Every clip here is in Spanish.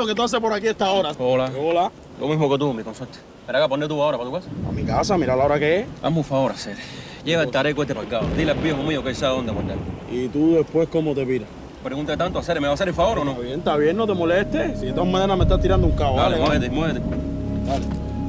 lo que tú haces por aquí a esta hora? Hola. Hola. Lo mismo que tú, mi consorte. Espera acá, ¿ponle tú ahora para tu casa? A mi casa, mira la hora que es. Hazme un favor, hacer. Lleva el tareco este para acá. Dile al viejo mío que él sabe dónde guardar. ¿Y tú después cómo te piras? Pregunta tanto, hacer, ¿me va a hacer el favor o no? Está bien, no te molestes. Si de todas maneras me estás tirando un cabo. Dale, Vale, muévete. Dale.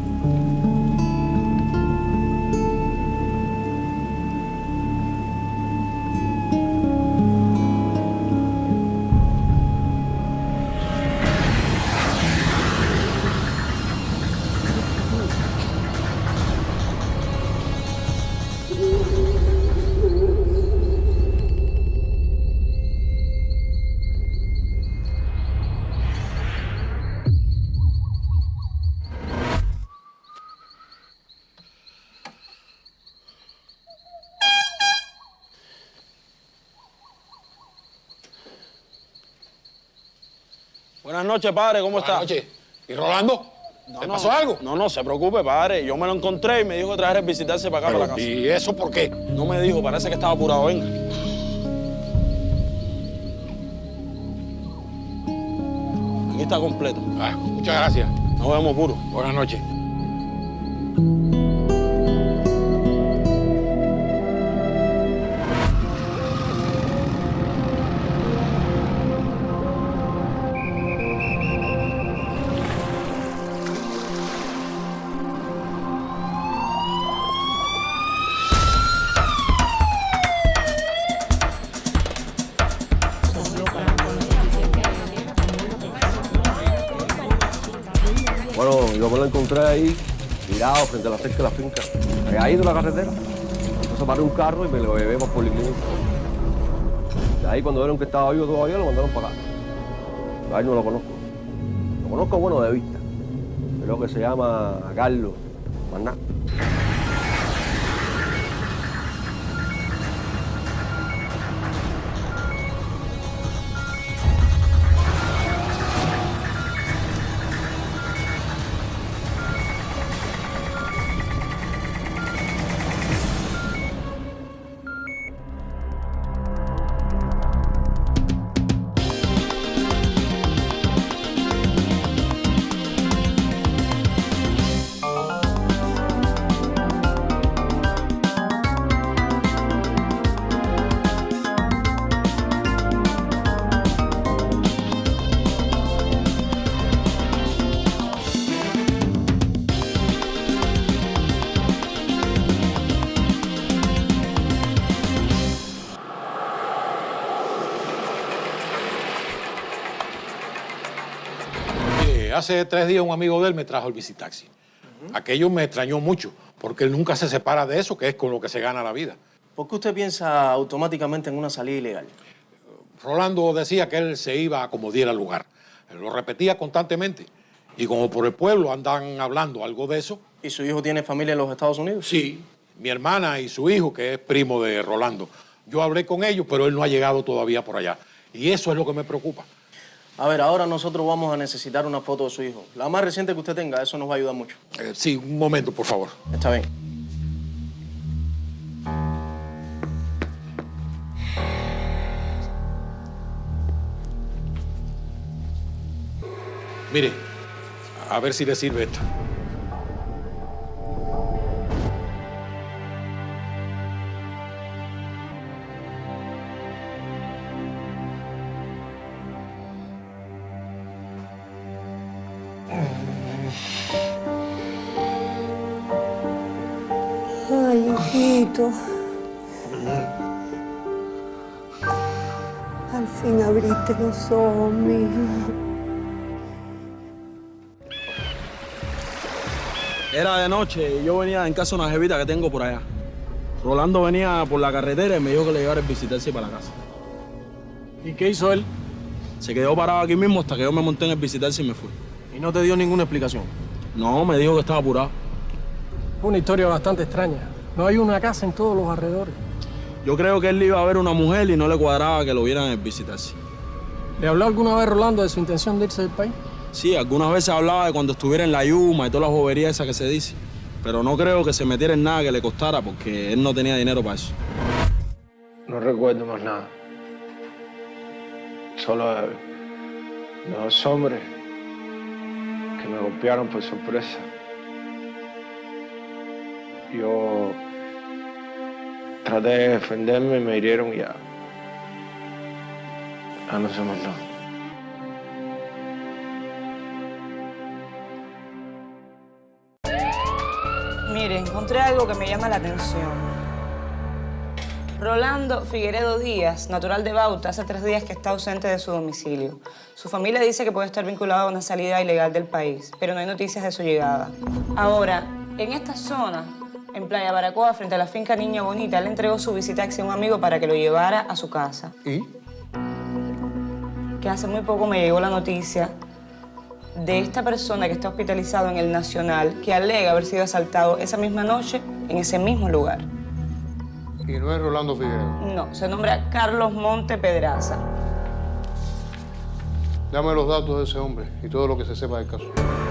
Buenas noches, padre, ¿cómo está? Buenas noches. ¿Y Rolando? ¿Te pasó algo? No se preocupe, padre. Yo me lo encontré y me dijo que traer el visitarse para acá, para la casa. ¿Y eso por qué? No me dijo, parece que estaba apurado. Venga. Aquí está completo. Muchas gracias. Nos vemos puro. Buenas noches. Bueno, yo me lo encontré ahí, tirado frente a la cerca de la finca, ahí de la carretera. Entonces paré un carro y me lo llevé para Policlínica. De ahí, cuando vieron que estaba vivo todavía, lo mandaron para acá. Ahí no lo conozco. Lo conozco, bueno, de vista. Creo que se llama Carlos, más nada. Hace 3 días un amigo de él me trajo el visitaxi. Aquello me extrañó mucho, porque él nunca se separa de eso, que es con lo que se gana la vida. ¿Por qué usted piensa automáticamente en una salida ilegal? Rolando decía que él se iba a como diera lugar. Él lo repetía constantemente. Y como por el pueblo andan hablando algo de eso. ¿Y su hijo tiene familia en los Estados Unidos? Sí, mi hermana y su hijo, que es primo de Rolando. Yo hablé con ellos, pero él no ha llegado todavía por allá. Y eso es lo que me preocupa. A ver, ahora nosotros vamos a necesitar una foto de su hijo. La más reciente que usted tenga, eso nos va a ayudar mucho. Sí, un momento, por favor. Está bien. Mire, a ver si le sirve esta. Ay, hijito. Al fin abriste los ojos, mijo. Era de noche y yo venía en casa de una jevita que tengo por allá. Rolando venía por la carretera y me dijo que le llevara el visitarse para la casa. ¿Y qué hizo él? Se quedó parado aquí mismo hasta que yo me monté en el visitarse y me fui. ¿Y no te dio ninguna explicación? No, me dijo que estaba apurado. Una historia bastante extraña. No hay una casa en todos los alrededores. Yo creo que él iba a ver una mujer y no le cuadraba que lo vieran en el visitarse. ¿Le habló alguna vez Rolando de su intención de irse del país? Sí, algunas veces hablaba de cuando estuviera en la Yuma y todas las boberías esas que se dice. Pero no creo que se metiera en nada que le costara porque él no tenía dinero para eso. No recuerdo más nada. Solo 2 hombres que me golpearon por sorpresa. Yo traté de defenderme y me hirieron y ya. Ya no sé más nada. Mire, encontré algo que me llama la atención. Rolando Figueredo Díaz, natural de Bauta, hace 3 días que está ausente de su domicilio. Su familia dice que puede estar vinculado a una salida ilegal del país, pero no hay noticias de su llegada. Ahora, en esta zona, en Playa Baracoa, frente a la finca Niña Bonita, él entregó su visitaxi a un amigo para que lo llevara a su casa. ¿Y? Que hace muy poco me llegó la noticia de esta persona que está hospitalizado en el Nacional, que alega haber sido asaltado esa misma noche en ese mismo lugar. ¿Y no es Rolando Figueredo? No, se nombra Carlos Monte Pedraza. Dame los datos de ese hombre y todo lo que se sepa del caso.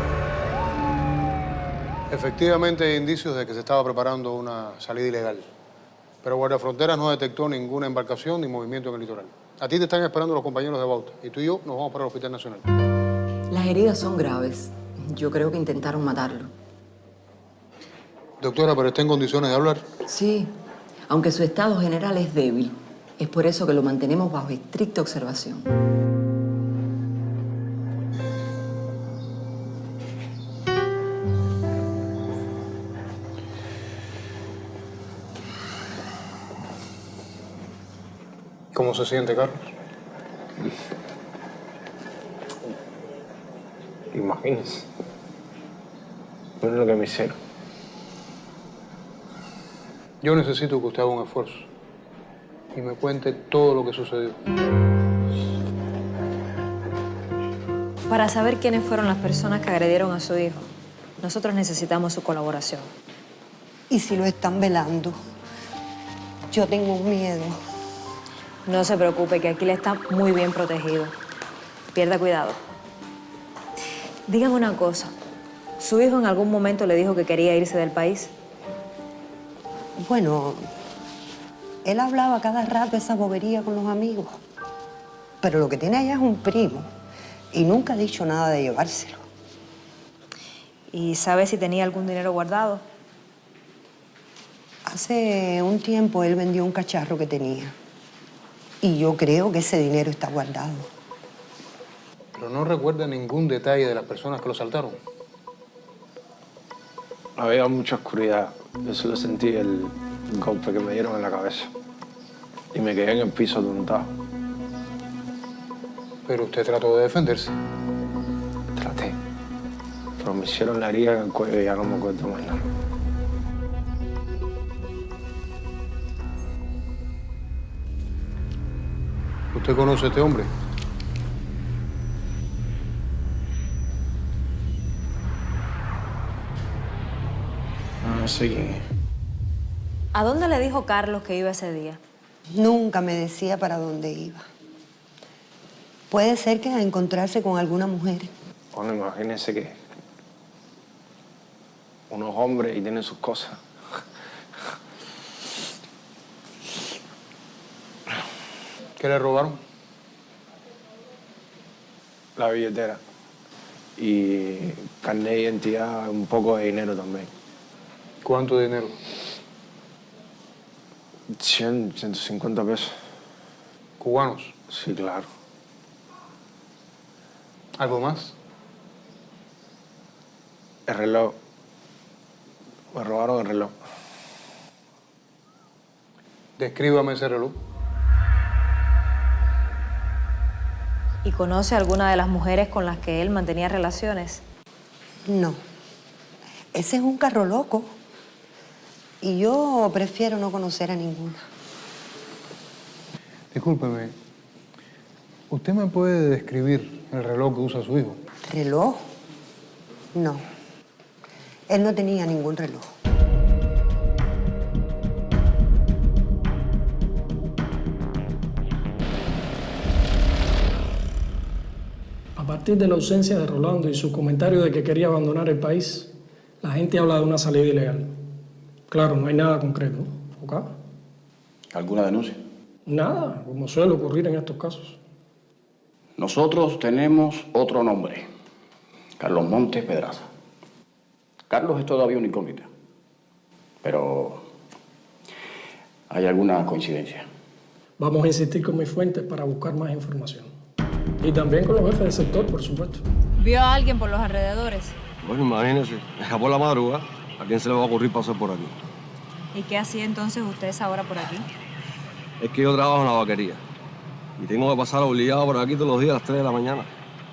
Efectivamente hay indicios de que se estaba preparando una salida ilegal. Pero Guardia Fronteras no detectó ninguna embarcación ni movimiento en el litoral. A ti te están esperando los compañeros de Bauta y tú y yo nos vamos para el Hospital Nacional. Las heridas son graves. Yo creo que intentaron matarlo. Doctora, ¿pero está en condiciones de hablar? Sí, aunque su estado general es débil. Es por eso que lo mantenemos bajo estricta observación. ¿Cómo se siente, Carlos? Imagínense. Miren lo que me hicieron. Yo necesito que usted haga un esfuerzo y me cuente todo lo que sucedió. Para saber quiénes fueron las personas que agredieron a su hijo, nosotros necesitamos su colaboración. ¿Y si lo están velando? Yo tengo miedo. No se preocupe, que aquí le está muy bien protegido. Pierda cuidado. Dígame una cosa. ¿Su hijo en algún momento le dijo que quería irse del país? Bueno, él hablaba cada rato esa bobería con los amigos. Pero lo que tiene allá es un primo. Y nunca ha dicho nada de llevárselo. ¿Y sabe si tenía algún dinero guardado? Hace un tiempo él vendió un cacharro que tenía. Y yo creo que ese dinero está guardado. Pero no recuerda ningún detalle de las personas que lo asaltaron. Había mucha oscuridad. Yo solo sentí el golpe que me dieron en la cabeza. Y me quedé en el piso atontado. Pero usted trató de defenderse. Traté. Pero me hicieron la herida en el cuello y ya no me acuerdo más nada. ¿Usted conoce a este hombre? No sé quién es. ¿A dónde le dijo Carlos que iba ese día? Nunca me decía para dónde iba. Puede ser que a encontrarse con alguna mujer. Bueno, imagínense que uno es hombre y tiene sus cosas. ¿Qué le robaron? La billetera. Y carnet de identidad, un poco de dinero también. ¿Cuánto dinero? 100, 150 pesos. ¿Cubanos? Sí, claro. ¿Algo más? El reloj. Me robaron el reloj. Descríbame ese reloj. ¿Y conoce a alguna de las mujeres con las que él mantenía relaciones? No. Ese es un carro loco. Y yo prefiero no conocer a ninguna. Discúlpeme. ¿Usted me puede describir el reloj que usa su hijo? ¿Reloj? No. Él no tenía ningún reloj. A partir de la ausencia de Rolando y su comentario de que quería abandonar el país, la gente habla de una salida ilegal. Claro, no hay nada concreto, ¿ok? ¿Alguna denuncia? Nada, como suele ocurrir en estos casos. Nosotros tenemos otro nombre. Carlos Montes Pedraza. Carlos es todavía una incógnita, pero hay alguna coincidencia. Vamos a insistir con mis fuentes para buscar más información. Y también con los jefes del sector, por supuesto. ¿Vio a alguien por los alrededores? Bueno, imagínese, escapó la madrugada. ¿A quién se le va a ocurrir pasar por aquí? ¿Y qué hacía entonces usted esa hora por aquí? Es que yo trabajo en la vaquería. Y tengo que pasar obligado por aquí todos los días a las 3 de la mañana.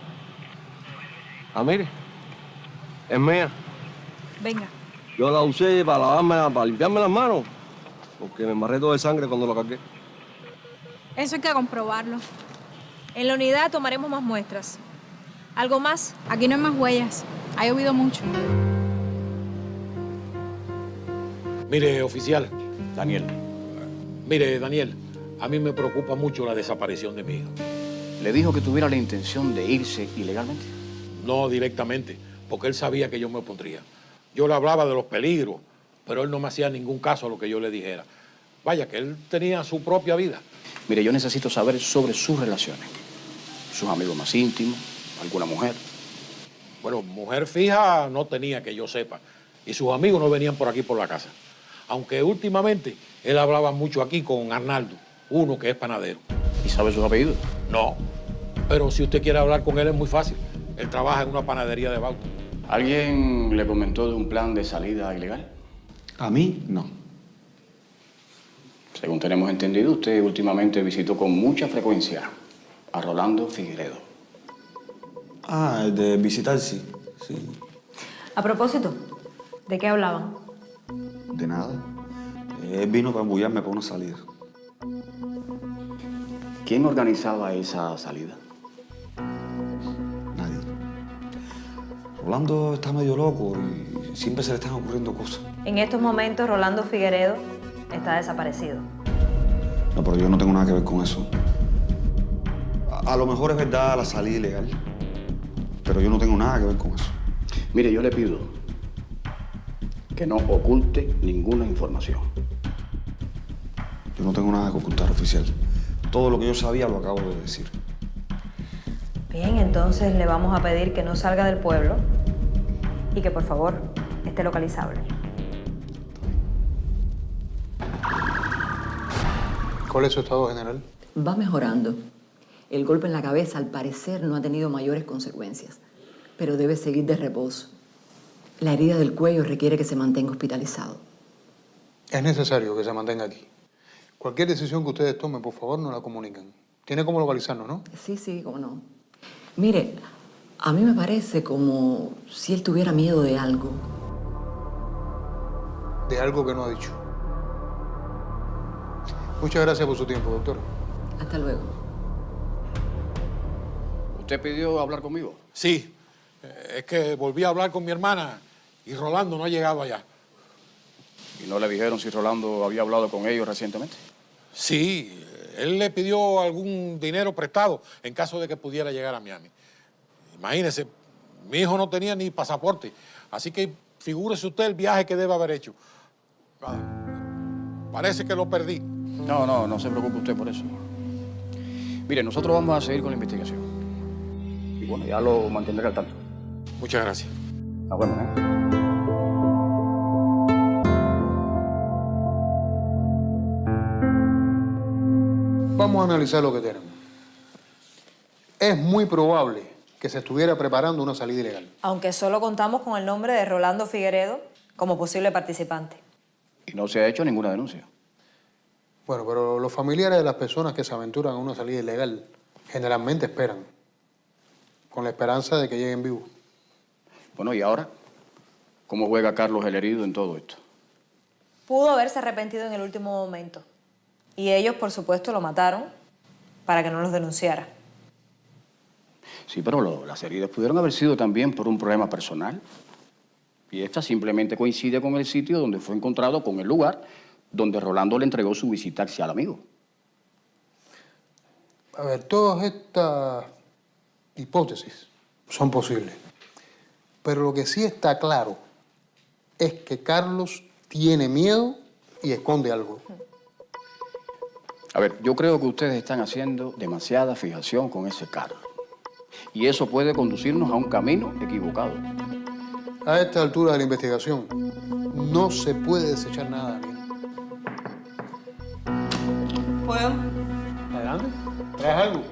Ah, mire. Es mía. Venga. Yo la usé para lavarme, para limpiarme las manos. Porque me embarré todo de sangre cuando la cargué. Eso hay que comprobarlo. En la unidad tomaremos más muestras. ¿Algo más? Aquí no hay más huellas. Ha llovido mucho. Mire, oficial. Daniel. Mire, Daniel, a mí me preocupa mucho la desaparición de mi hijo. ¿Le dijo que tuviera la intención de irse ilegalmente? No directamente, porque él sabía que yo me opondría. Yo le hablaba de los peligros, pero él no me hacía ningún caso a lo que yo le dijera. Vaya, que él tenía su propia vida. Mire, yo necesito saber sobre sus relaciones. Sus amigos más íntimos, alguna mujer. Bueno, mujer fija no tenía que yo sepa. Y sus amigos no venían por aquí por la casa. Aunque últimamente él hablaba mucho aquí con Arnaldo, uno que es panadero. ¿Y sabe sus apellidos? No, pero si usted quiere hablar con él es muy fácil. Él trabaja en una panadería de Bauta. ¿Alguien le comentó de un plan de salida ilegal? A mí, no. Según tenemos entendido, usted últimamente visitó con mucha frecuencia a Rolando Figueredo. Ah, de visitar, sí. A propósito, ¿de qué hablaban? De nada. Él vino para embullarme para una salida. ¿Quién organizaba esa salida? Nadie. Rolando está medio loco y siempre se le están ocurriendo cosas. En estos momentos, Rolando Figueredo está desaparecido. No, pero yo no tengo nada que ver con eso. A lo mejor es verdad la salida ilegal, pero yo no tengo nada que ver con eso. Mire, yo le pido que no oculte ninguna información. Yo no tengo nada que ocultar, oficial. Todo lo que yo sabía lo acabo de decir. Bien, entonces le vamos a pedir que no salga del pueblo y que por favor esté localizable. ¿Cuál es su estado general? Va mejorando. El golpe en la cabeza, al parecer, no ha tenido mayores consecuencias, pero debe seguir de reposo. La herida del cuello requiere que se mantenga hospitalizado. Es necesario que se mantenga aquí. Cualquier decisión que ustedes tomen, por favor, nos la comunican. Tiene cómo localizarnos, ¿no? Sí, cómo no. Mire, a mí me parece como si él tuviera miedo de algo. De algo que no ha dicho. Muchas gracias por su tiempo, doctor. Hasta luego. ¿Usted pidió hablar conmigo? Sí, es que volví a hablar con mi hermana y Rolando no ha llegado allá. ¿Y no le dijeron si Rolando había hablado con ellos recientemente? Sí, él le pidió algún dinero prestado en caso de que pudiera llegar a Miami. Imagínese, mi hijo no tenía ni pasaporte, así que figúrese usted el viaje que debe haber hecho. Parece que lo perdí. No se preocupe usted por eso. Mire, nosotros vamos a seguir con la investigación. Y bueno, ya lo mantendré al tanto. Muchas gracias. Nos vemos, ¿eh? Vamos a analizar lo que tenemos. Es muy probable que se estuviera preparando una salida ilegal. Aunque solo contamos con el nombre de Rolando Figueredo como posible participante. Y no se ha hecho ninguna denuncia. Bueno, pero los familiares de las personas que se aventuran a una salida ilegal generalmente esperan, con la esperanza de que lleguen vivos. Bueno, ¿y ahora? ¿Cómo juega Carlos el herido en todo esto? Pudo haberse arrepentido en el último momento. Y ellos, por supuesto, lo mataron para que no los denunciara. Sí, pero las heridas pudieron haber sido también por un problema personal. Y esta simplemente coincide con el sitio donde fue encontrado, con el lugar donde Rolando le entregó su visitaxi al amigo. A ver, todas estas hipótesis son posibles. Pero lo que sí está claro es que Carlos tiene miedo y esconde algo. A ver, yo creo que ustedes están haciendo demasiada fijación con ese Carlos. Y eso puede conducirnos a un camino equivocado. A esta altura de la investigación, no se puede desechar nada, Daniel. ¿Puedo? Adelante. ¿Traes algo?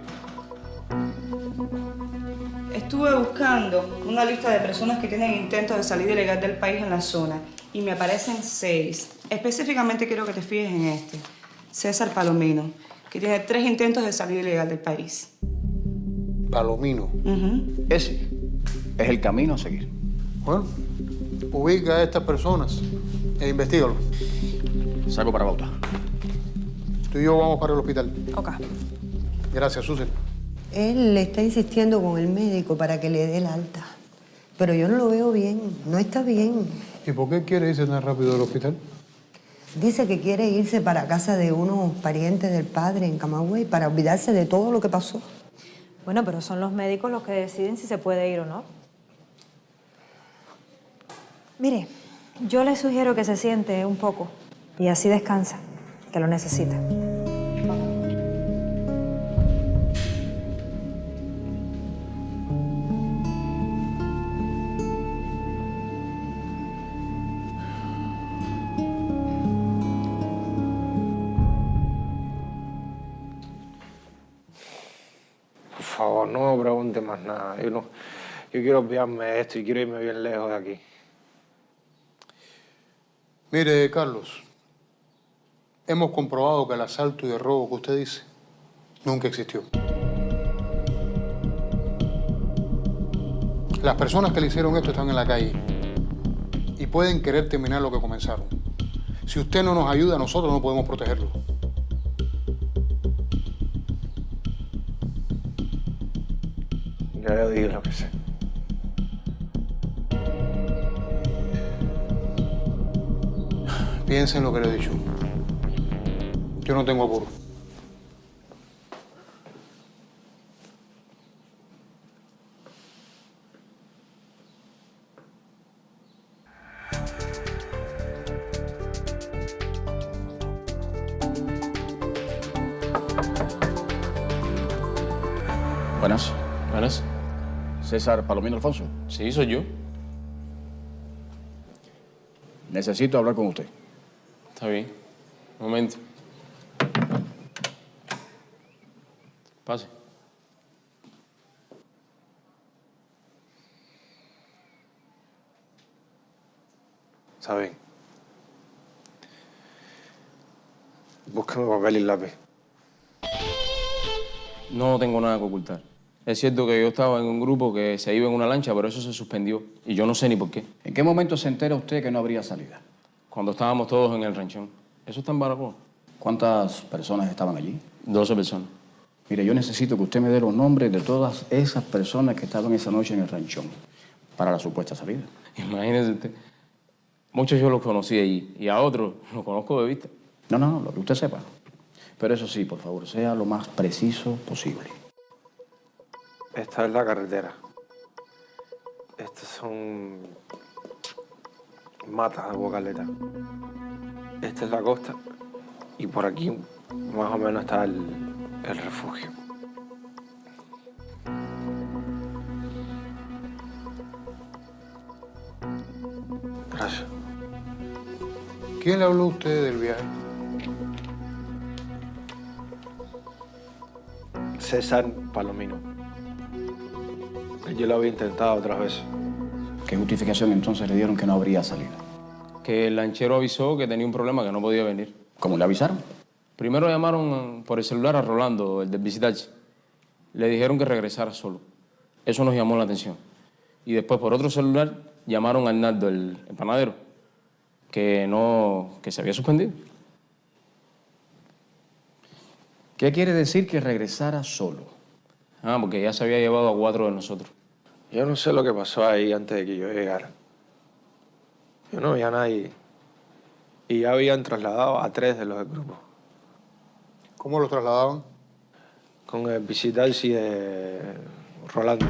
Estuve buscando una lista de personas que tienen intentos de salida ilegal del país en la zona y me aparecen 6. Específicamente quiero que te fijes en este, César Palomino, que tiene 3 intentos de salida ilegal del país. Palomino. Ese es el camino a seguir. Bueno, ubica a estas personas e investígalo. Salgo para Bauta. Tú y yo vamos para el hospital. Ok. Gracias, Susan. Él le está insistiendo con el médico para que le dé el alta. Pero yo no lo veo bien, no está bien. ¿Y por qué quiere irse tan rápido del hospital? Dice que quiere irse para casa de unos parientes del padre en Camagüey para olvidarse de todo lo que pasó. Bueno, pero son los médicos los que deciden si se puede ir o no. Mire, yo le sugiero que se siente un poco y así descansa, que lo necesita. Por favor, no me pregunte más nada. Yo quiero olvidarme de esto y quiero irme bien lejos de aquí. Mire, Carlos, hemos comprobado que el asalto y el robo que usted dice nunca existió. Las personas que le hicieron esto están en la calle y pueden querer terminar lo que comenzaron. Si usted no nos ayuda, nosotros no podemos protegerlo. Ya le dije lo que sé. Piensa en lo que le he dicho. Yo no tengo apuro. Buenas. Buenas. César Palomino Alfonso. Sí, soy yo. Necesito hablar con usted. Está bien. Un momento. Pase. Está bien. Búscame papel y lápiz. No tengo nada que ocultar. Es cierto que yo estaba en un grupo que se iba en una lancha, pero eso se suspendió. Y yo no sé ni por qué. ¿En qué momento se entera usted que no habría salida? Cuando estábamos todos en el ranchón. Eso está en Baracoa. ¿Cuántas personas estaban allí? 12 personas. Mire, yo necesito que usted me dé los nombres de todas esas personas que estaban esa noche en el ranchón para la supuesta salida. Imagínese usted. Muchos yo los conocí allí y a otros los conozco de vista. No, lo que usted sepa. Pero eso sí, por favor, sea lo más preciso posible. Esta es la carretera. Estas son matas de Bocaleta. Esta es la costa y por aquí más o menos está el refugio. Gracias. ¿Quién le habló a usted del viaje? César Palomino. Yo lo había intentado otras veces. ¿Qué justificación entonces le dieron que no habría salida? Que el lanchero avisó que tenía un problema, que no podía venir. ¿Cómo le avisaron? Primero llamaron por el celular a Rolando, el del visitache. Le dijeron que regresara solo. Eso nos llamó la atención. Y después por otro celular llamaron a Arnaldo, el panadero, que se había suspendido. ¿Qué quiere decir que regresara solo? Porque ya se había llevado a 4 de nosotros. Yo no sé lo que pasó ahí antes de que yo llegara. Yo no veía a nadie. Y ya habían trasladado a 3 de los del grupo. ¿Cómo los trasladaban? Con el visitaxi de Rolando.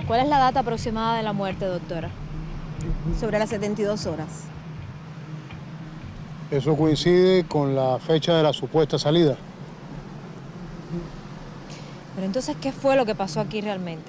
¿Cuál es la data aproximada de la muerte, doctora? Sobre las 72 horas. Eso coincide con la fecha de la supuesta salida. Pero entonces, ¿qué fue lo que pasó aquí realmente?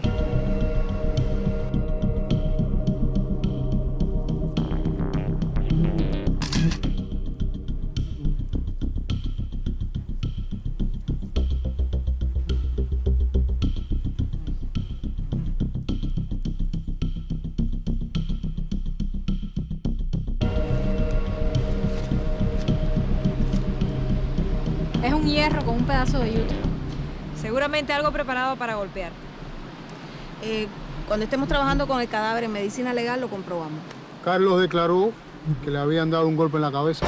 Es un hierro con un pedazo de yuta. Seguramente algo preparado para golpear. Cuando estemos trabajando con el cadáver en medicina legal, lo comprobamos. Carlos declaró que le habían dado un golpe en la cabeza.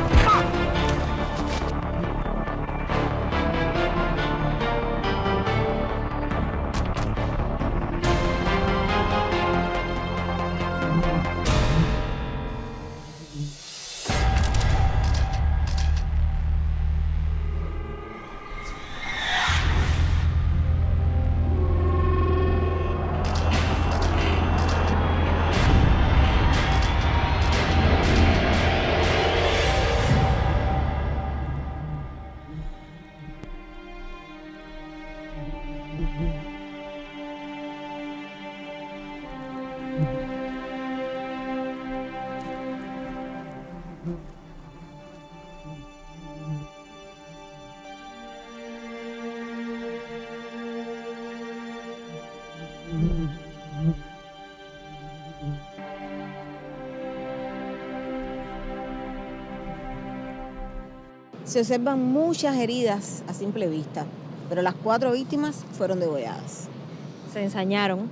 Se observan muchas heridas a simple vista, pero las 4 víctimas fueron degolladas. Se ensañaron.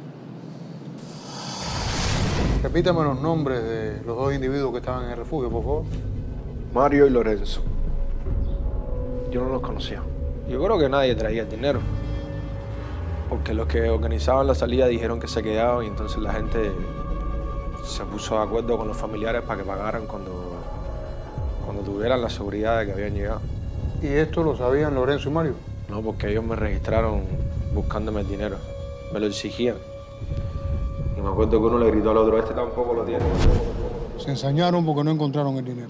Repítame los nombres de los 2 individuos que estaban en el refugio, por favor. Mario y Lorenzo. Yo no los conocía. Yo creo que nadie traía el dinero. Porque los que organizaban la salida dijeron que se quedaban y entonces la gente se puso de acuerdo con los familiares para que pagaran cuando tuvieran la seguridad de que habían llegado. ¿Y esto lo sabían Lorenzo y Mario? No, porque ellos me registraron buscándome el dinero. Me lo exigían. Y me acuerdo que uno le gritó al otro, este tampoco lo tiene. Se ensañaron porque no encontraron el dinero.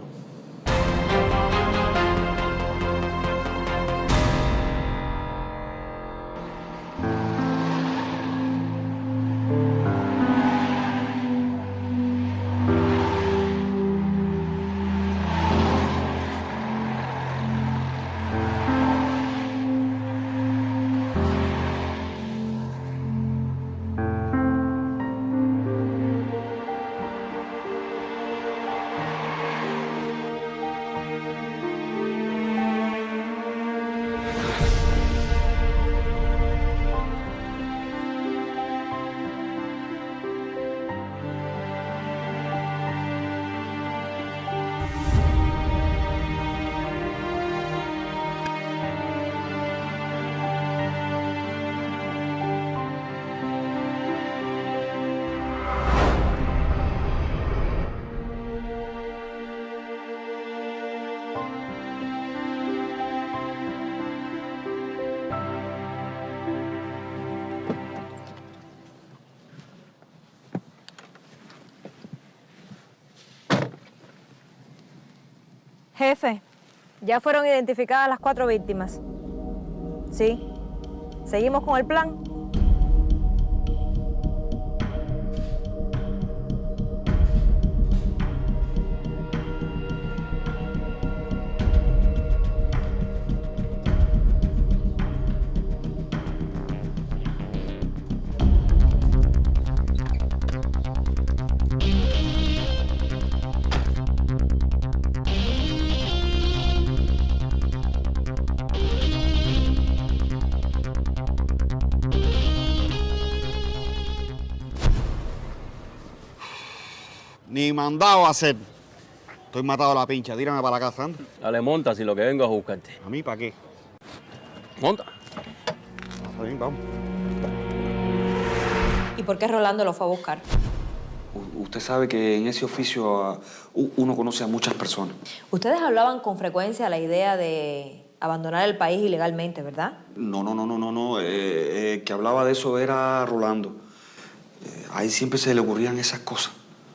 Jefe, ya fueron identificadas las 4 víctimas. Sí. ¿Seguimos con el plan? Ni mandado a hacer. Estoy matado a la pincha. Tírame para la casa, anda. Dale, monta si lo que vengo es a buscarte. ¿A mí para qué? Monta. Vamos. ¿Y por qué Rolando lo fue a buscar? Usted sabe que en ese oficio uno conoce a muchas personas. Ustedes hablaban con frecuencia de la idea de abandonar el país ilegalmente, ¿verdad? No. Que hablaba de eso era Rolando. Ahí siempre se le ocurrían esas cosas.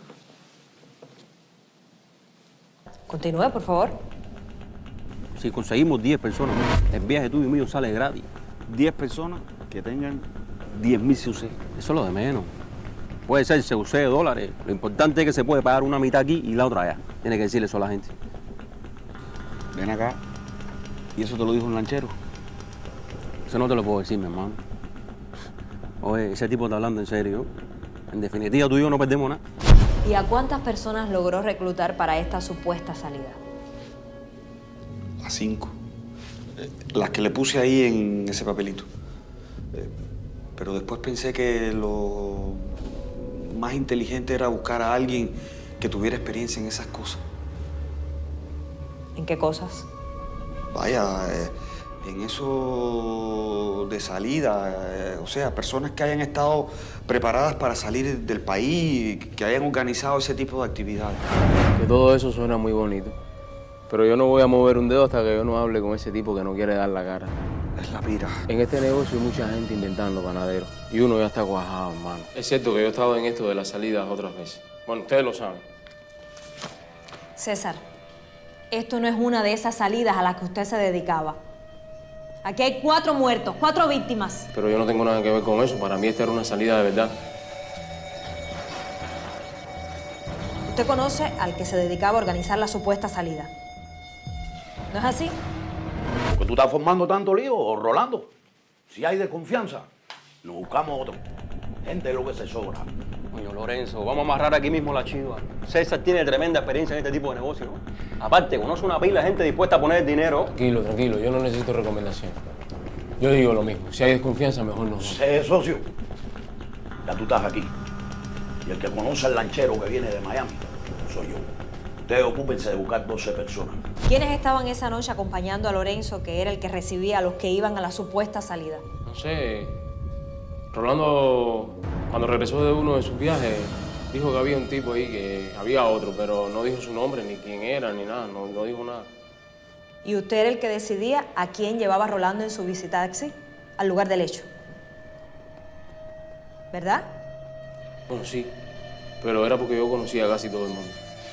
Continúe, por favor. Si conseguimos 10 personas, el viaje tuyo y mío sale gratis. 10 personas que tengan 10.000 CUC. Eso es lo de menos. Puede ser CUC de dólares. Lo importante es que se puede pagar una mitad aquí y la otra allá. Tiene que decirle eso a la gente. Ven acá. ¿Y eso te lo dijo un lanchero? Eso no te lo puedo decir, mi hermano. Oye, ese tipo está hablando en serio. En definitiva, tú y yo no perdemos nada. ¿Y a cuántas personas logró reclutar para esta supuesta salida? A 5. Las que le puse ahí en ese papelito. Pero después pensé que lo más inteligente era buscar a alguien que tuviera experiencia en esas cosas. ¿En qué cosas? Vaya, en eso de salida, o sea, personas que hayan estado preparadas para salir del país, que hayan organizado ese tipo de actividades. Que todo eso suena muy bonito. Pero yo no voy a mover un dedo hasta que yo no hable con ese tipo que no quiere dar la cara. Es la pira. En este negocio hay mucha gente inventando panaderos. Y uno ya está cuajado, hermano. Es cierto que yo he estado en esto de las salidas otras veces. Bueno, ustedes lo saben. César, esto no es una de esas salidas a las que usted se dedicaba. Aquí hay 4 muertos, 4 víctimas. Pero yo no tengo nada que ver con eso. Para mí esta era una salida de verdad. Usted conoce al que se dedicaba a organizar la supuesta salida. ¿No es así? Porque tú estás formando tanto lío, Rolando. Si hay desconfianza, nos buscamos otro. Gente es lo que se sobra. Coño, Lorenzo, vamos a amarrar aquí mismo la chiva. César tiene tremenda experiencia en este tipo de negocio, ¿no? Aparte, conoce una pila de gente dispuesta a poner dinero. Tranquilo, tranquilo. Yo no necesito recomendación. Yo digo lo mismo. Si hay desconfianza, mejor no. Socio, ya tú estás aquí. Y el que conoce al lanchero que viene de Miami soy yo. Ustedes ocúpense de buscar 12 personas. ¿Quiénes estaban esa noche acompañando a Lorenzo, que era el que recibía a los que iban a la supuesta salida? No sé. Rolando, cuando regresó de uno de sus viajes, dijo que había un tipo ahí, que había otro, pero no dijo su nombre, ni quién era, ni nada. No dijo nada. ¿Y usted era el que decidía a quién llevaba a Rolando en su visitaxi al lugar del hecho? ¿Verdad? Bueno, sí. Pero era porque yo conocía a casi todo el mundo.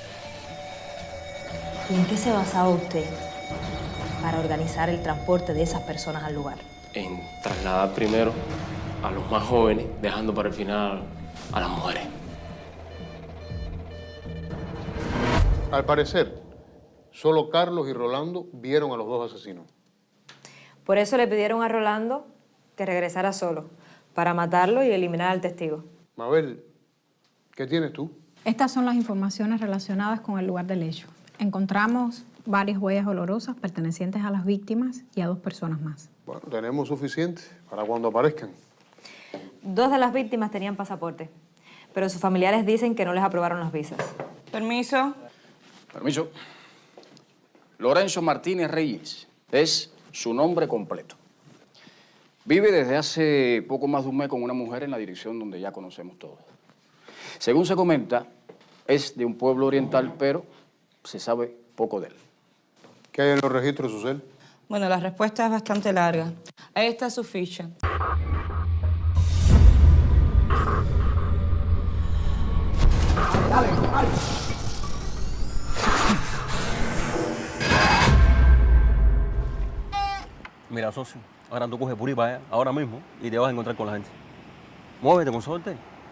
¿Y en qué se basaba usted para organizar el transporte de esas personas al lugar? En trasladar primero a los más jóvenes, dejando para el final a las mujeres. Al parecer, solo Carlos y Rolando vieron a los 2 asesinos. Por eso le pidieron a Rolando que regresara solo, para matarlo y eliminar al testigo. Mabel, ¿qué tienes tú? Estas son las informaciones relacionadas con el lugar del hecho. Encontramos varias huellas olorosas pertenecientes a las víctimas y a 2 personas más. Bueno, tenemos suficiente para cuando aparezcan. 2 de las víctimas tenían pasaporte, pero sus familiares dicen que no les aprobaron las visas. Permiso. Permiso. Lorenzo Martínez Reyes es su nombre completo. Vive desde hace poco más de un mes con una mujer en la dirección donde ya conocemos todos. Según se comenta, es de un pueblo oriental, pero se sabe poco de él. ¿Qué hay en los registros, Susel? Bueno, la respuesta es bastante larga. Ahí está su ficha. Dale, dale. Mira, socio, ahora tú coges por ahí para allá, ahora mismo, y te vas a encontrar con la gente. Muévete con suerte.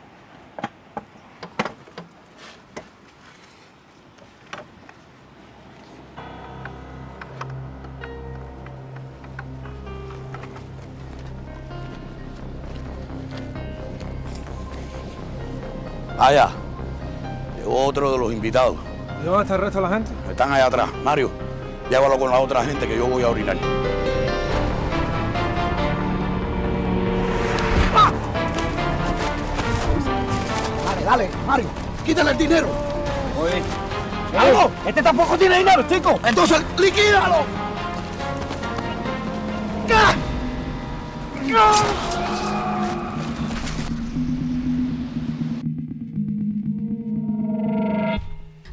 Allá. Llegó otro de los invitados. ¿Y dónde está el resto de la gente? Están allá atrás. Mario, llévalo con la otra gente que yo voy a orinar. Dale, dale, Mario, quítale el dinero. Oye. ¡Vamos! Este tampoco tiene dinero, chico. Entonces, liquídalo. ¡Ah! ¡Ah!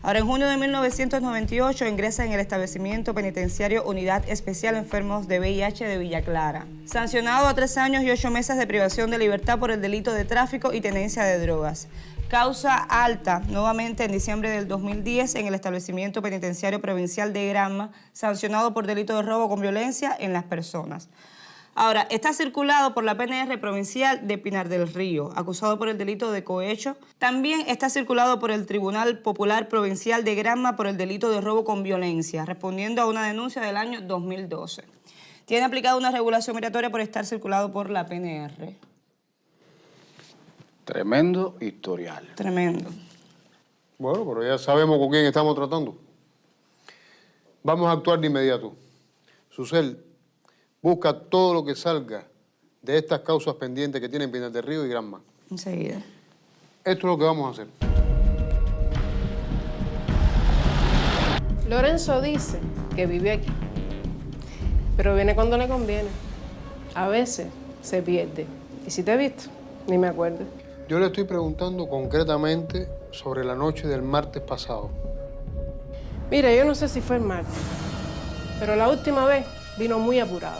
Ahora, en junio de 1998 ingresa en el establecimiento penitenciario Unidad Especial Enfermos de VIH de Villa Clara. Sancionado a 3 años y 8 meses de privación de libertad por el delito de tráfico y tenencia de drogas. Causa alta, nuevamente en diciembre del 2010, en el establecimiento penitenciario provincial de Granma, sancionado por delito de robo con violencia en las personas. Ahora, está circulado por la PNR provincial de Pinar del Río, acusado por el delito de cohecho. También está circulado por el Tribunal Popular Provincial de Granma por el delito de robo con violencia, respondiendo a una denuncia del año 2012. Tiene aplicada una regulación migratoria por estar circulado por la PNR. Tremendo historial. Tremendo. Bueno, pero ya sabemos con quién estamos tratando. Vamos a actuar de inmediato. Susel, busca todo lo que salga de estas causas pendientes que tienen Pinar del Río y Granma. Enseguida. Esto es lo que vamos a hacer. Lorenzo dice que vive aquí, pero viene cuando le conviene. A veces se pierde. Y si te he visto, ni me acuerdo. Yo le estoy preguntando concretamente sobre la noche del martes pasado. Mira, yo no sé si fue el martes, pero la última vez vino muy apurado.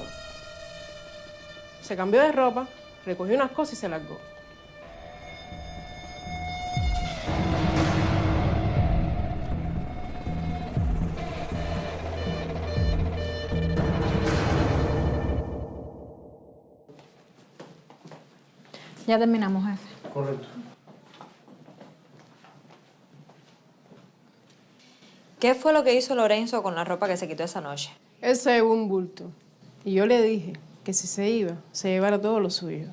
Se cambió de ropa, recogió unas cosas y se largó. Ya terminamos, jefe. Correcto. ¿Qué fue lo que hizo Lorenzo con la ropa que se quitó esa noche? Él se llevó un bulto. Y yo le dije que si se iba, se llevara todo lo suyo.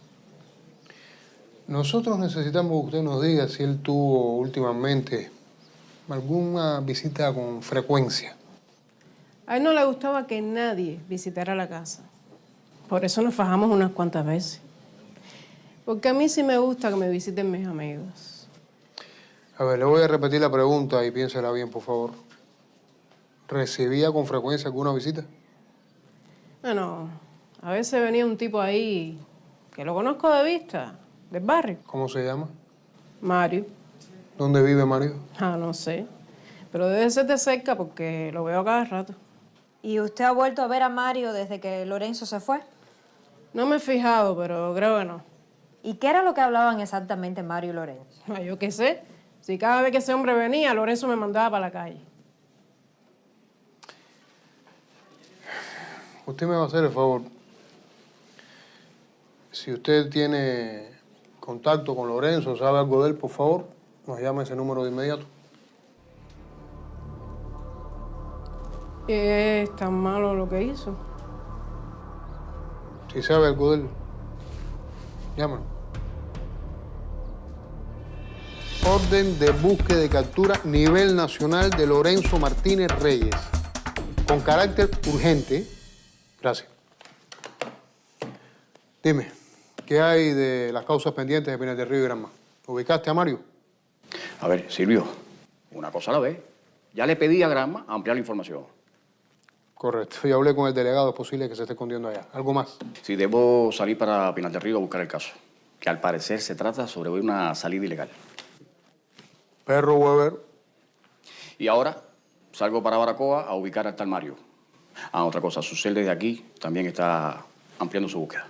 Nosotros necesitamos que usted nos diga si él tuvo últimamente alguna visita con frecuencia. A él no le gustaba que nadie visitara la casa. Por eso nos fajamos unas cuantas veces. Porque a mí sí me gusta que me visiten mis amigos. A ver, le voy a repetir la pregunta y piénsela bien, por favor. ¿Recibía con frecuencia alguna visita? Bueno, a veces venía un tipo ahí que lo conozco de vista, del barrio. ¿Cómo se llama? Mario. ¿Dónde vive Mario? Ah, no sé. Pero debe ser de cerca porque lo veo cada rato. ¿Y usted ha vuelto a ver a Mario desde que Lorenzo se fue? No me he fijado, pero creo que no. ¿Y qué era lo que hablaban exactamente Mario y Lorenzo? Ah, yo qué sé. Si cada vez que ese hombre venía, Lorenzo me mandaba para la calle. Usted me va a hacer el favor. Si usted tiene contacto con Lorenzo, sabe algo de él, por favor, nos llama ese número de inmediato. ¿Es tan malo lo que hizo? Si sabe algo de él, llámalo. Orden de búsqueda y captura nivel nacional de Lorenzo Martínez Reyes. Con carácter urgente. Gracias. Dime, ¿qué hay de las causas pendientes de Pinar del Río y Granma? ¿Ubicaste a Mario? A ver, Silvio, una cosa a la vez. Ya le pedí a Granma ampliar la información. Correcto. Y hablé con el delegado, es posible que se esté escondiendo allá. ¿Algo más? Sí, debo salir para Pinar del Río a buscar el caso, que al parecer se trata sobre una salida ilegal. Perro Weber. Y ahora salgo para Baracoa a ubicar al tal Mario. Ah, otra cosa, Susel desde aquí también está ampliando su búsqueda.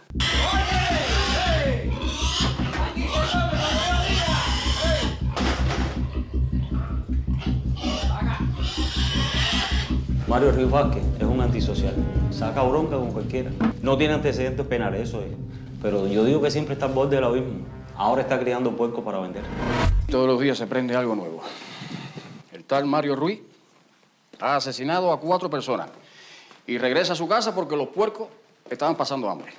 Mario Ríos Vázquez es un antisocial. Saca bronca con cualquiera. No tiene antecedentes penales, eso es. Pero yo digo que siempre está al borde del abismo. Ahora está criando puercos para vender. Todos los días se prende algo nuevo. El tal Mario Ruiz ha asesinado a 4 personas y regresa a su casa porque los puercos estaban pasando hambre.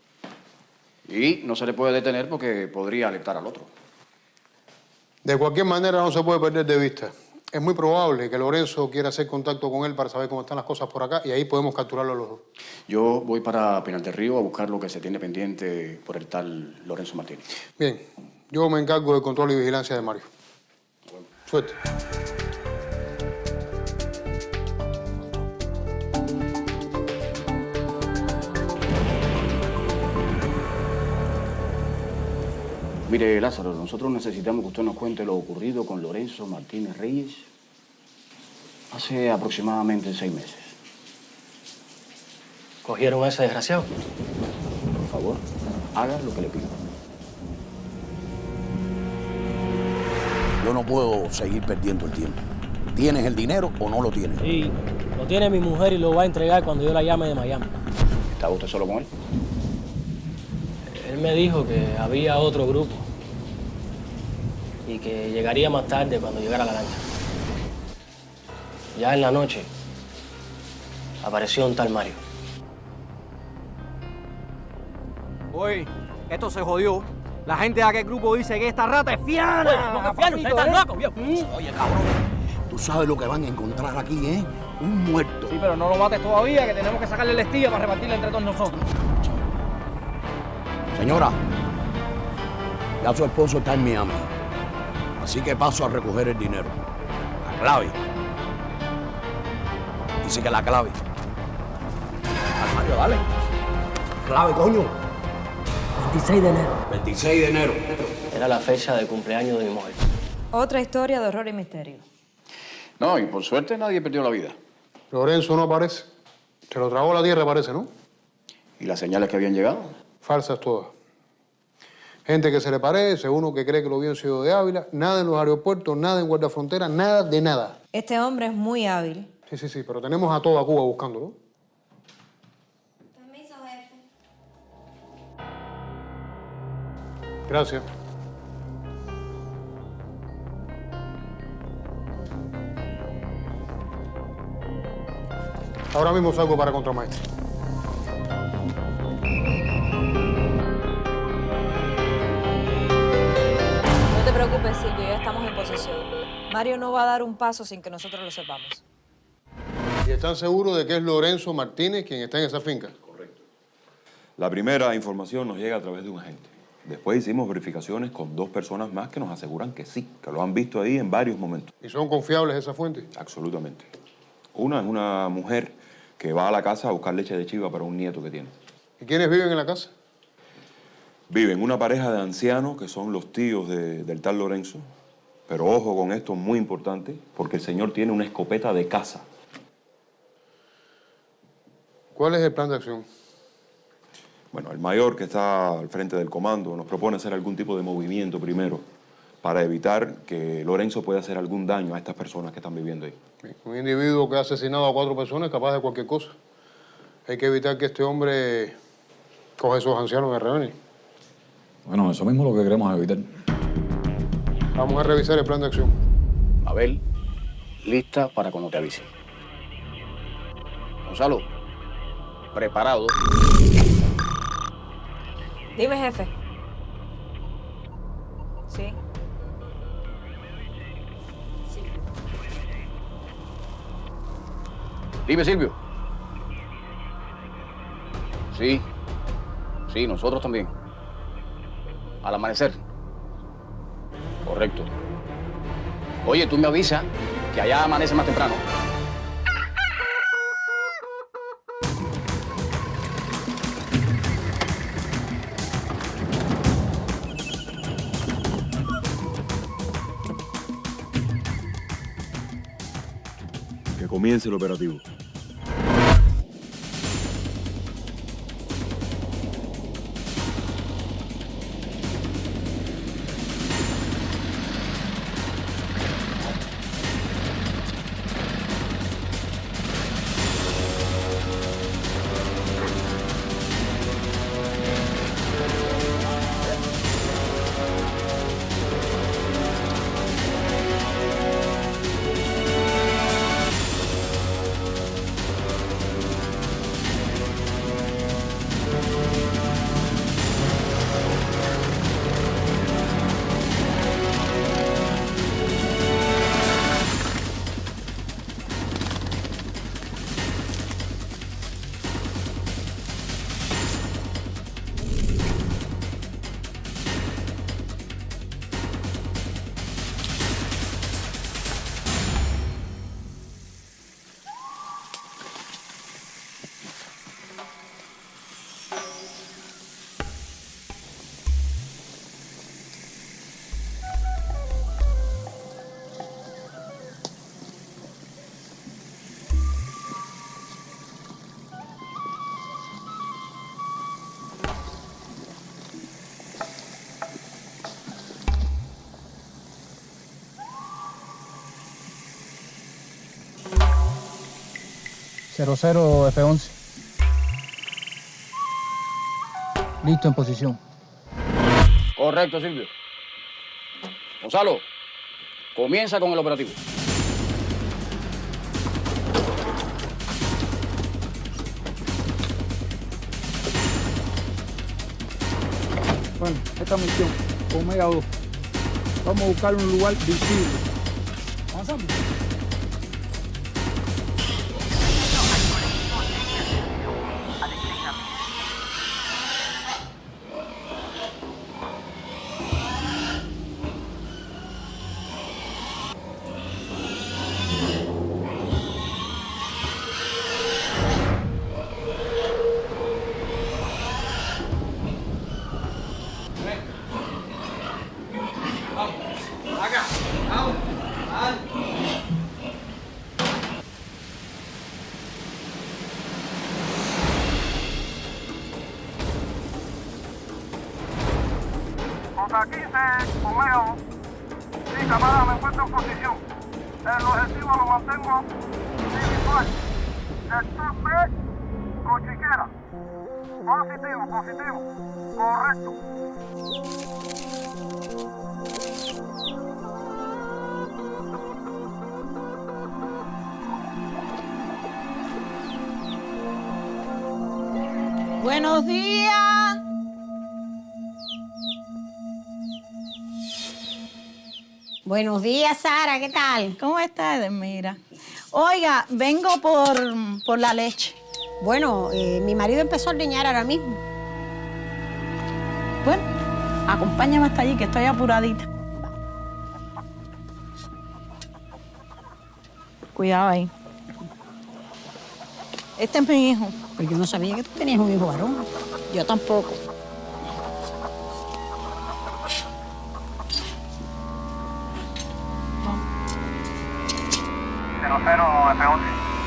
Y no se le puede detener porque podría alertar al otro. De cualquier manera, no se puede perder de vista. Es muy probable que Lorenzo quiera hacer contacto con él para saber cómo están las cosas por acá y ahí podemos capturarlo a los dos. Yo voy para Pinar del Río a buscar lo que se tiene pendiente por el tal Lorenzo Martínez. Bien, yo me encargo del control y vigilancia de Mario. Bueno. Suerte. Mire, Lázaro, nosotros necesitamos que usted nos cuente lo ocurrido con Lorenzo Martínez Reyes Hace aproximadamente 6 meses. ¿Cogieron a ese desgraciado? Por favor, haga lo que le pido. Yo no puedo seguir perdiendo el tiempo. ¿Tienes el dinero o no lo tienes? Sí, lo tiene mi mujer y lo va a entregar cuando yo la llame de Miami. ¿Estaba usted solo con él? Él me dijo que había otro grupo y que llegaría más tarde cuando llegara la lancha. Ya en la noche apareció un tal Mario. Oye, esto se jodió. La gente de aquel grupo dice que esta rata es fiana. Oye, no, fiana, usted está loco, viejo. Oye, cabrón, tú sabes lo que van a encontrar aquí, ¿eh? Un muerto. Sí, pero no lo mates todavía, que tenemos que sacarle la estilla para repartirla entre todos nosotros. Señora, ya su esposo está en Miami. Así que paso a recoger el dinero. La clave. Dice que la clave. Dale, Mario, dale. Clave, coño. 26 de enero. 26 de enero. Era la fecha de cumpleaños de mi mujer. Otra historia de horror y misterio. No, y por suerte nadie perdió la vida. Lorenzo no aparece. Se lo tragó la tierra, parece, ¿no? ¿Y las señales que habían llegado? Falsas todas. Gente que se le parece, uno que cree que lo vio en Ciudad de Ávila, nada en los aeropuertos, nada en Guardia Frontera, nada de nada. Este hombre es muy hábil. Sí, pero tenemos a toda Cuba buscándolo. Permiso, jefe. Gracias. Ahora mismo salgo para contramaestre. No te preocupes, Silvio, ya estamos en posesión. Mario no va a dar un paso sin que nosotros lo sepamos. ¿Y están seguros de que es Lorenzo Martínez quien está en esa finca? Correcto. La primera información nos llega a través de un agente. Después hicimos verificaciones con 2 personas más que nos aseguran que sí, que lo han visto ahí en varios momentos. ¿Y son confiables esas fuentes? Absolutamente. Una es una mujer que va a la casa a buscar leche de chiva para un nieto que tiene. ¿Y quiénes viven en la casa? Viven una pareja de ancianos que son los tíos del tal Lorenzo. Pero ojo con esto, muy importante, porque el señor tiene una escopeta de caza. ¿Cuál es el plan de acción? Bueno, el mayor que está al frente del comando nos propone hacer algún tipo de movimiento primero para evitar que Lorenzo pueda hacer algún daño a estas personas que están viviendo ahí. Un individuo que ha asesinado a 4 personas es capaz de cualquier cosa. Hay que evitar que este hombre coja a esos ancianos de rehenes. Bueno, eso mismo es lo que queremos evitar. Vamos a revisar el plan de acción. Mabel, lista para cuando te avise. Gonzalo, preparado. Dime, jefe. Sí. Dime, Silvio. Sí. Sí, nosotros también. Al amanecer. Correcto. Oye, tú me avisas que allá amanece más temprano. Que comience el operativo. 00 F11. Listo, en posición. Correcto, Silvio. Gonzalo, comienza con el operativo. Bueno, esta misión, Omega 2. Vamos a buscar un lugar visible. Avanzamos. J15, Omega. Sí, camarada, me encuentro en posición. El objetivo lo mantengo visual. Sector B, Cochiquera. Positivo. Correcto. Buenos días. Buenos días, Sara, ¿qué tal? ¿Cómo estás, Edelmira? Oiga, vengo por la leche. Bueno, mi marido empezó a ordeñar ahora mismo. Bueno, acompáñame hasta allí, que estoy apuradita. Cuidado ahí. Este es mi hijo. Pues yo no sabía que tú tenías un hijo varón. Yo tampoco. F11.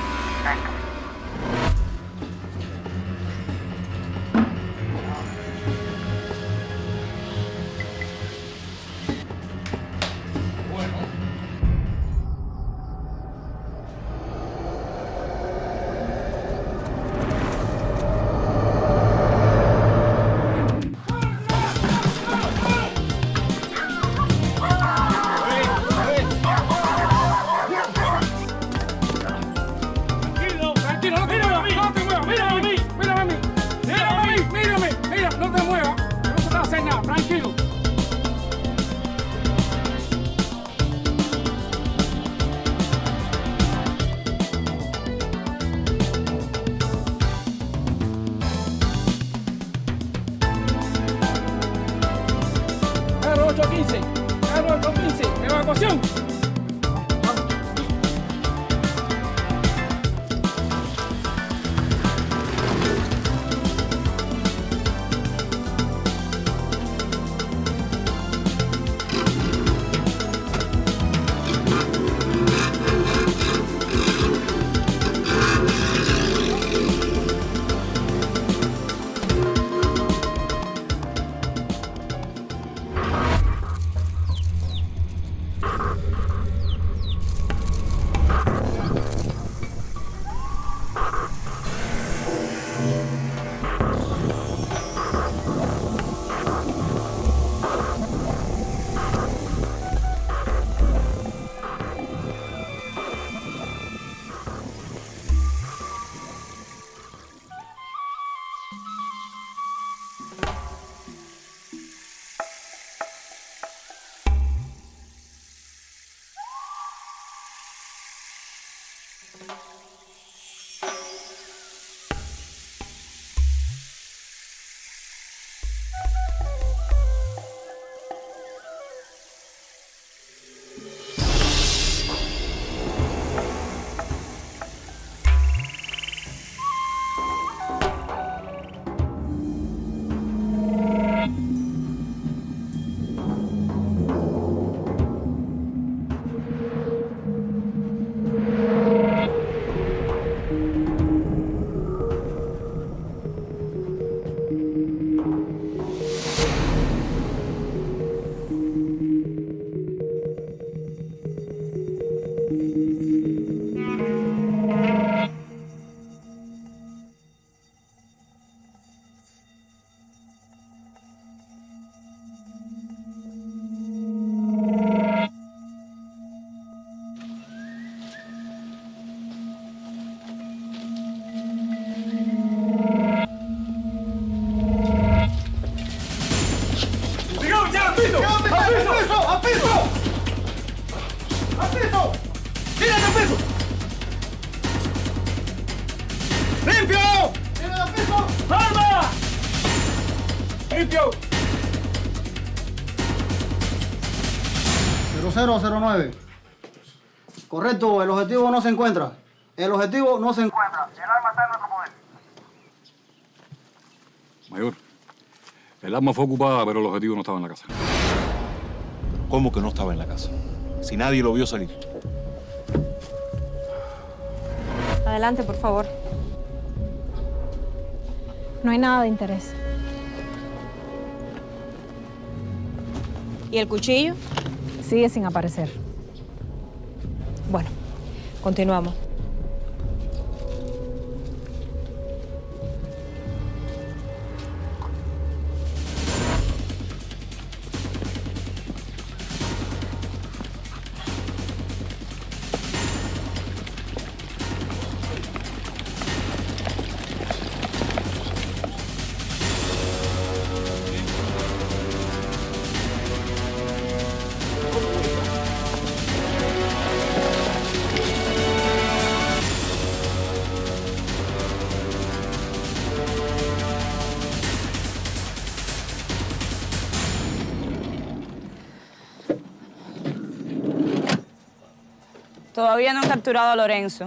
Evacuación. piso! ¡Al piso! ¡Tírate al piso! ¡Limpio! ¡Tírate al piso! ¡Arma! ¡Limpio! 0009. Correcto, el objetivo no se encuentra. El objetivo no se encuentra. El arma está en nuestro poder. Mayor, el arma fue ocupada, pero el objetivo no estaba en la casa. ¿Cómo que no estaba en la casa? Si nadie lo vio salir. Adelante, por favor. No hay nada de interés. ¿Y el cuchillo? Sigue sin aparecer. Bueno, continuamos. Todavía no han capturado a Lorenzo.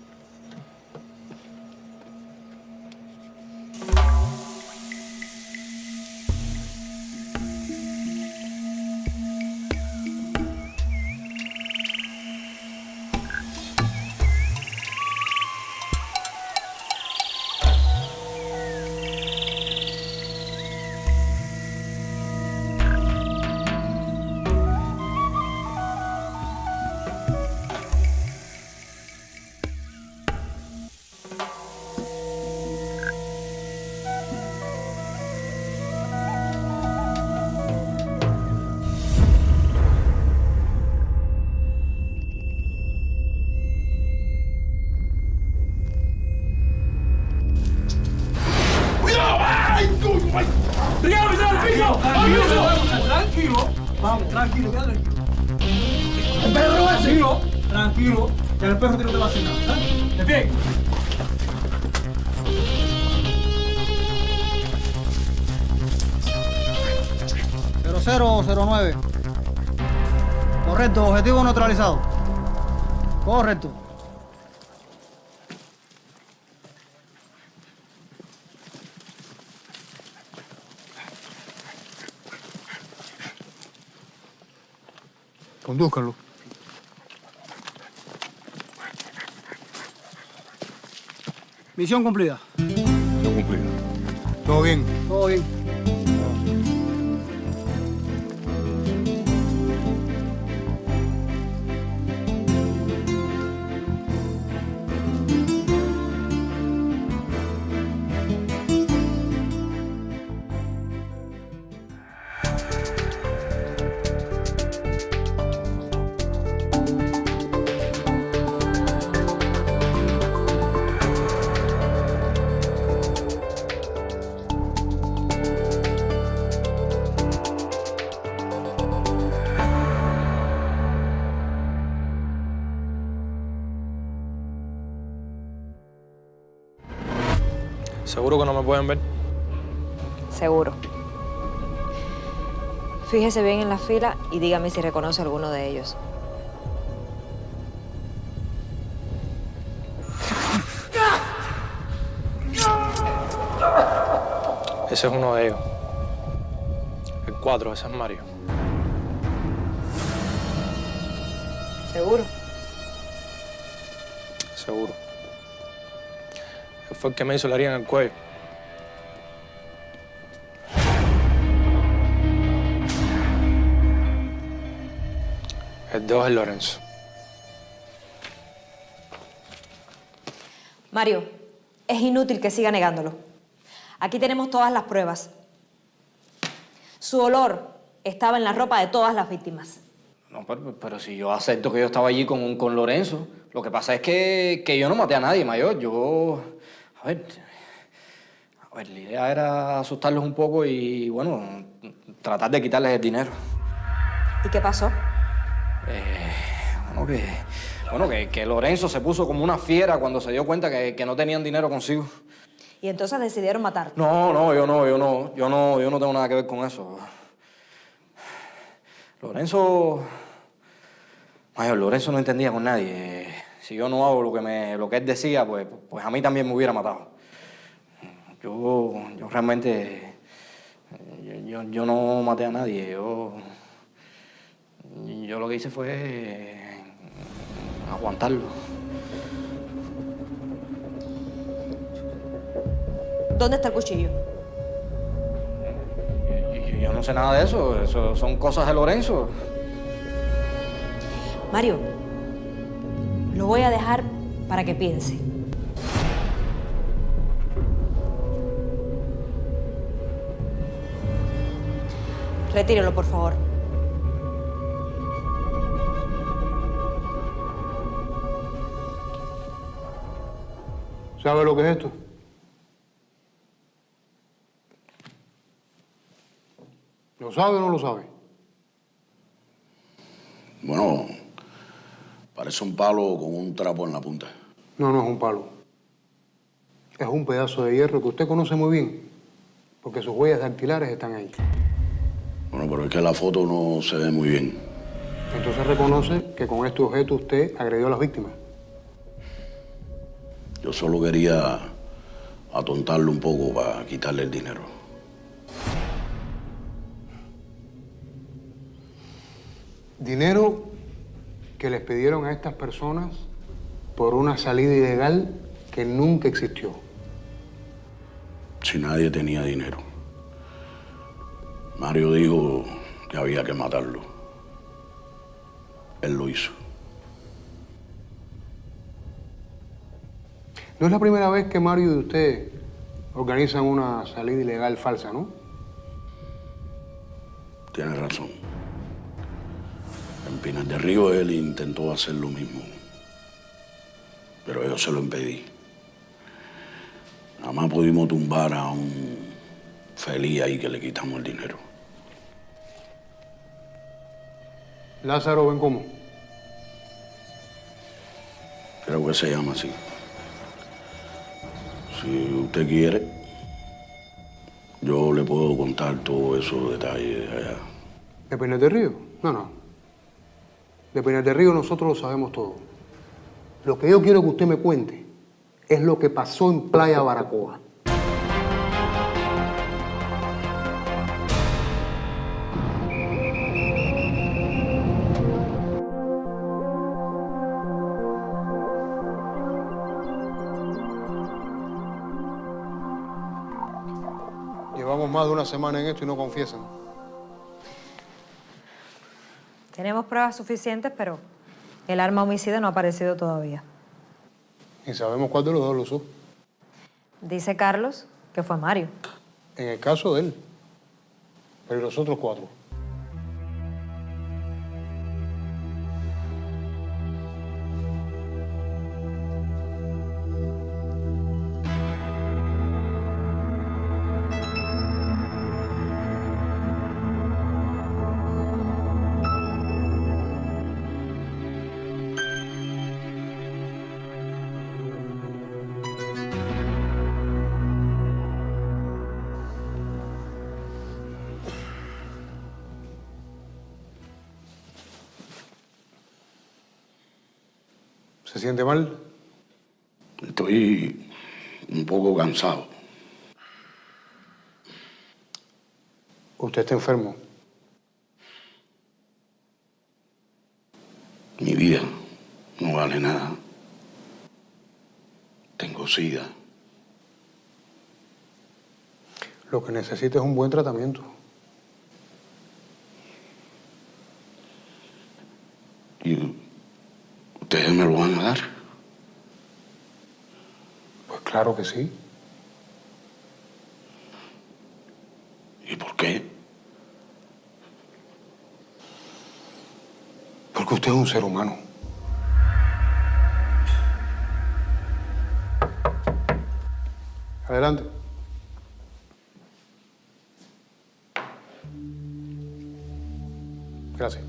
Tranquilo. Vamos, tranquilo, queda tranquilo. El perro ese. Tranquilo, tranquilo. Ya el perro tiene que vacinar. ¿De pie? ...0009. Correcto, objetivo neutralizado. Correcto. Condúzcanlo. Misión cumplida. Misión cumplida. ¿Todo bien? Todo bien. ¿Seguro que no me pueden ver? Seguro. Fíjese bien en la fila y dígame si reconoce a alguno de ellos. Ese es uno de ellos. El 4, ese es Mario. ¿Seguro? Seguro. Él fue el que me hizo la herida en el cuello. El 2 es Lorenzo. Mario, es inútil que siga negándolo. Aquí tenemos todas las pruebas. Su olor estaba en la ropa de todas las víctimas. No, pero si yo acepto que yo estaba allí con Lorenzo, lo que pasa es que yo no maté a nadie, Mayor. A ver, la idea era asustarlos un poco y, bueno, tratar de quitarles el dinero. ¿Y qué pasó? Que Lorenzo se puso como una fiera cuando se dio cuenta que no tenían dinero consigo. Y entonces decidieron matarlo. Yo no tengo nada que ver con eso. Lorenzo no entendía con nadie. Si yo no hago lo que él decía, pues a mí también me hubiera matado. Yo realmente, yo no maté a nadie. Yo lo que hice fue aguantarlo. ¿Dónde está el cuchillo? Yo no sé nada de eso. Eso son cosas de Lorenzo. Mario, lo voy a dejar para que piense. Retírelo, por favor. ¿Sabe lo que es esto? ¿Lo sabe o no lo sabe? Bueno, parece un palo con un trapo en la punta. No, no es un palo. Es un pedazo de hierro que usted conoce muy bien, porque sus huellas dactilares están ahí. Bueno, pero es que la foto no se ve muy bien. Entonces reconoce que con este objeto usted agredió a las víctimas. Yo solo quería atontarlo un poco para quitarle el dinero. Dinero que les pidieron a estas personas por una salida ilegal que nunca existió. Si nadie tenía dinero. Mario dijo que había que matarlo. Él lo hizo. No es la primera vez que Mario y usted organizan una salida ilegal falsa, ¿no? Tiene razón. En Pinar del Río él intentó hacer lo mismo. Pero yo se lo impedí. Nada más pudimos tumbar a un feliz ahí que le quitamos el dinero. Lázaro Bencomo. Creo que se llama así. Si usted quiere, yo le puedo contar todos esos detalles allá. ¿De Pinar del Río? No. De Pinar del Río nosotros lo sabemos todo. Lo que yo quiero que usted me cuente es lo que pasó en Playa Baracoa. Llevamos más de una semana en esto y no confiesan. Tenemos pruebas suficientes, pero el arma homicida no ha aparecido todavía. Y sabemos cuál de los dos lo usó. Dice Carlos que fue Mario. En el caso de él. Pero ¿y los otros 4? ¿Se siente mal? Estoy un poco cansado. ¿Usted está enfermo? Mi vida no vale nada. Tengo SIDA. Lo que necesita es un buen tratamiento. ¿Y ustedes me lo van a dar? Pues claro que sí. ¿Y por qué? Porque usted es un ser humano. Adelante. Gracias.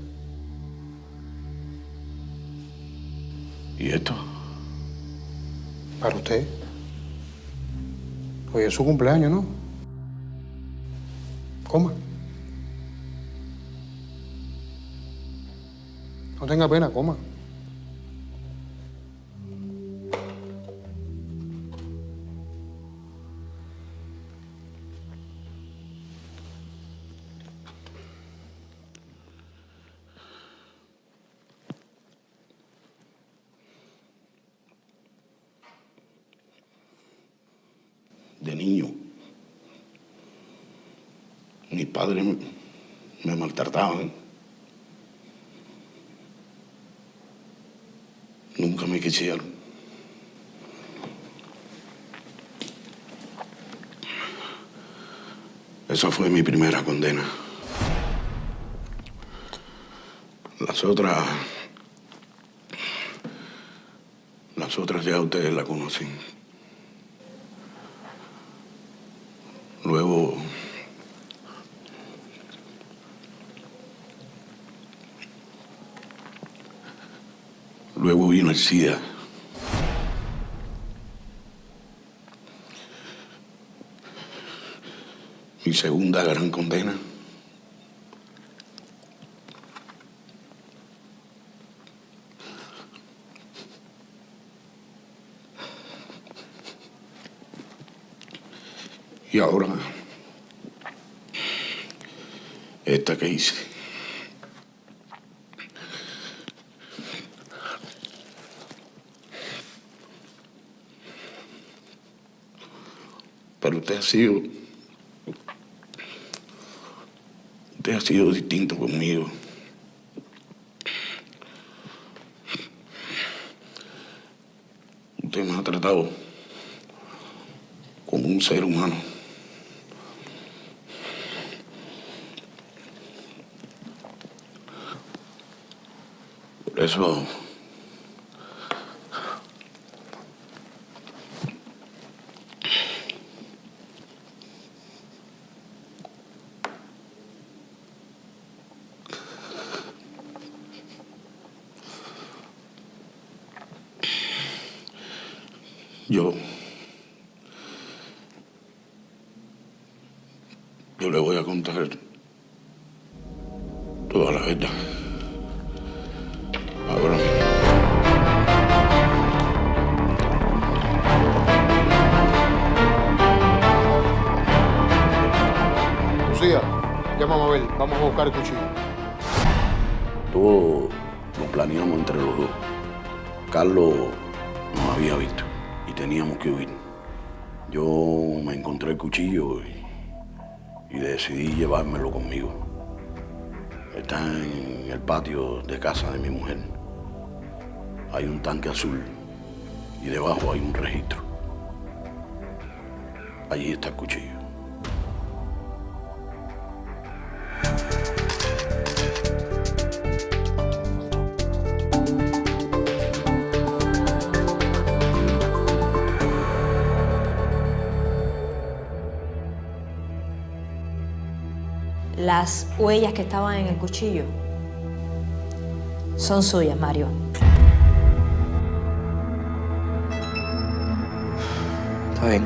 ¿Y esto? Para usted. Hoy es su cumpleaños, ¿no? Coma. No tenga pena, coma. De niño, mis padres me maltrataban. Nunca me quisieron. Esa fue mi primera condena. Las otras ya ustedes la conocen. Luego vino el SIDA. Mi segunda gran condena. Y ahora, esta que hice. Pero usted ha sido distinto conmigo. Usted me ha tratado como un ser humano. Por eso yo le voy a contar toda la verdad. Ahora mismo. Lucía, llama a Mabel. Vamos a buscar el cuchillo. Todo lo planeamos entre los dos. Carlos nos había visto y teníamos que huir. Yo me encontré el cuchillo y decidí llevármelo conmigo. Está en el patio de casa de mi mujer. Hay un tanque azul y debajo hay un registro. Allí está el cuchillo. Las huellas que estaban en el cuchillo son suyas, Mario. Está bien.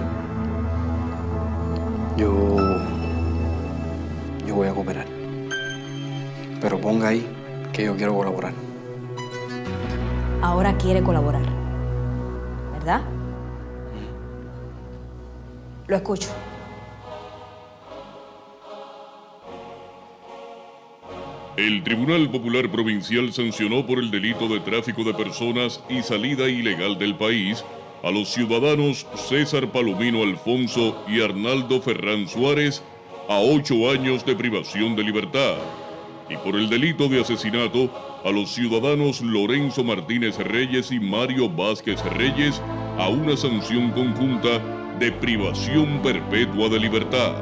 Yo voy a cooperar. Pero ponga ahí que yo quiero colaborar. Ahora quiere colaborar, ¿verdad? Lo escucho. El Tribunal Popular Provincial sancionó por el delito de tráfico de personas y salida ilegal del país a los ciudadanos César Palomino Alfonso y Arnaldo Ferrán Suárez a 8 años de privación de libertad, y por el delito de asesinato a los ciudadanos Lorenzo Martínez Reyes y Mario Vázquez Reyes a una sanción conjunta de privación perpetua de libertad.